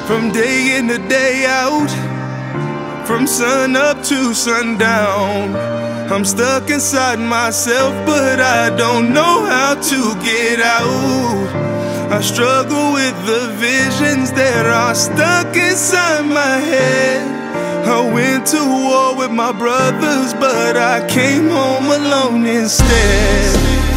From day in to day out, from sun up to sundown. I'm stuck inside myself, but I don't know how to get out. I struggle with the visions that are stuck inside my head. I went to war with my brothers, but I came home alone instead.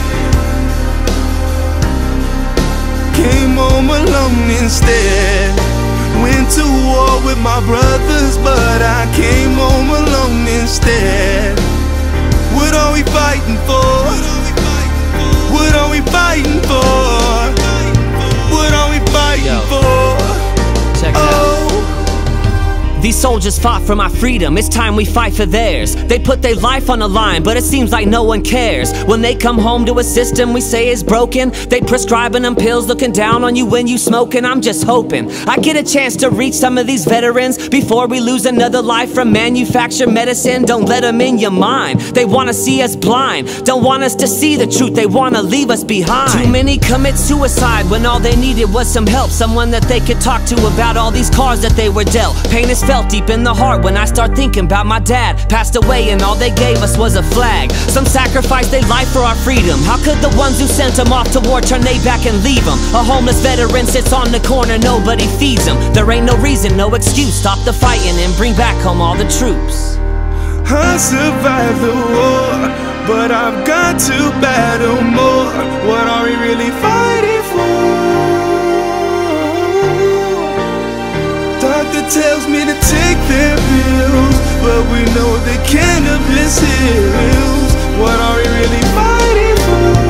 Came home alone instead. Went to war with my brothers, but I came home alone instead. What are we fighting for? What are we fighting for? What are we fighting for? Check it out. These soldiers fought for my freedom, it's time we fight for theirs. They put their life on the line, but it seems like no one cares. When they come home to a system we say is broken, they prescribing them pills, looking down on you when you smoking. I'm just hoping I get a chance to reach some of these veterans before we lose another life from manufactured medicine. Don't let them in your mind, they wanna see us blind. Don't want us to see the truth, they wanna leave us behind. Too many commit suicide when all they needed was some help. Someone that they could talk to about all these cards that they were dealt. Pain is felt deep in the heart when I start thinking about my dad. Passed away and all they gave us was a flag. Some sacrificed their life for our freedom. How could the ones who sent them off to war turn they back and leave them? A homeless veteran sits on the corner, nobody feeds him. There ain't no reason, no excuse. Stop the fighting and bring back home all the troops. I survived the war, but I've got to battle more. What are we really fighting for? Doctor tells me to take their pills, but we know that cannabis heals. What are we really fighting for?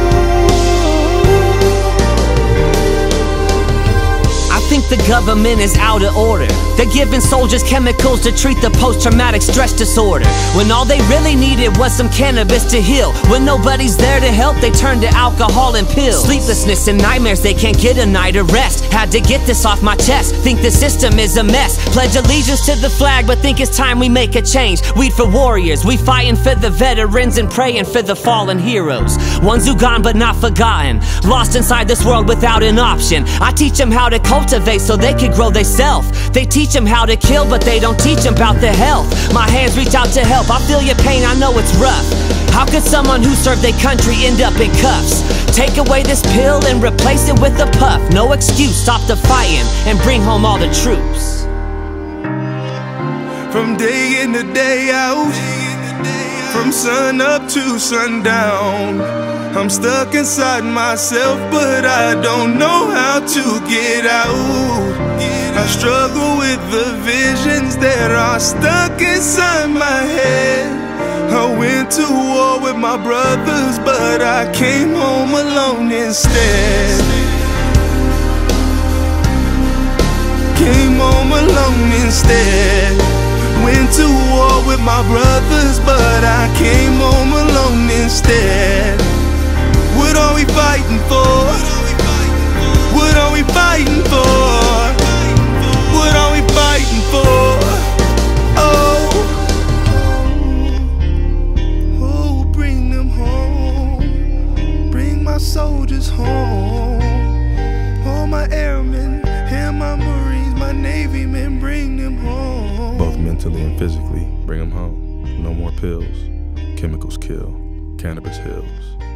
I think the government is out of order. They're giving soldiers chemicals to treat the post-traumatic stress disorder, when all they really needed was some cannabis to heal. When nobody's there to help, they turn to alcohol and pills. Sleeplessness and nightmares, they can't get a night of rest. Had to get this off my chest, think the system is a mess. Pledge allegiance to the flag, but think it's time we make a change. Weed for warriors, we fighting for the veterans and praying for the fallen heroes. Ones who gone but not forgotten, lost inside this world without an option. I teach them how to cultivate so they can grow theyself. They teach them how to kill, but they don't teach them about the health. My hands reach out to help, I feel your pain, I know it's rough. How could someone who served their country end up in cuffs? Take away this pill and replace it with a puff. No excuse, stop the fighting and bring home all the troops. From day in to day out, from sun up to sundown. I'm stuck inside myself, but I don't know how to get out. I struggle with the visions that are stuck inside my head. I went to war with my brothers, but I came home alone instead. Came home alone instead. Went to war with my brothers, but I came home alone instead. What are we fighting for? What are we fighting for? What are we fighting for? Oh, oh, bring them home. Bring my soldiers home. All my airmen and my Marines, my Navy men, bring them home. Both mentally and physically, bring them home. No more pills. Chemicals kill. Cannabis heals.